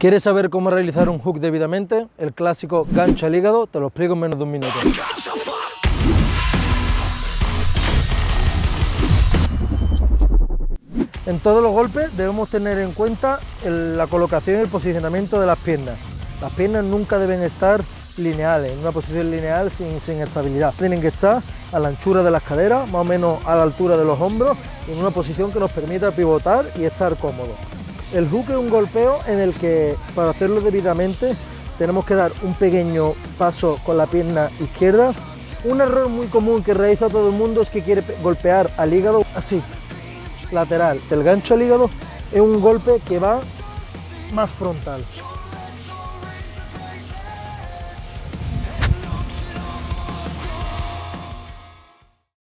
¿Quieres saber cómo realizar un hook debidamente? El clásico gancho al hígado, te lo explico en menos de un minuto. En todos los golpes debemos tener en cuenta la colocación y el posicionamiento de las piernas. Las piernas nunca deben estar lineales, en una posición lineal sin estabilidad. Tienen que estar a la anchura de las caderas, más o menos a la altura de los hombros, en una posición que nos permita pivotar y estar cómodos. El hook es un golpeo en el que, para hacerlo debidamente, tenemos que dar un pequeño paso con la pierna izquierda. Un error muy común que realiza todo el mundo es que quiere golpear al hígado así, lateral. El gancho al hígado es un golpe que va más frontal.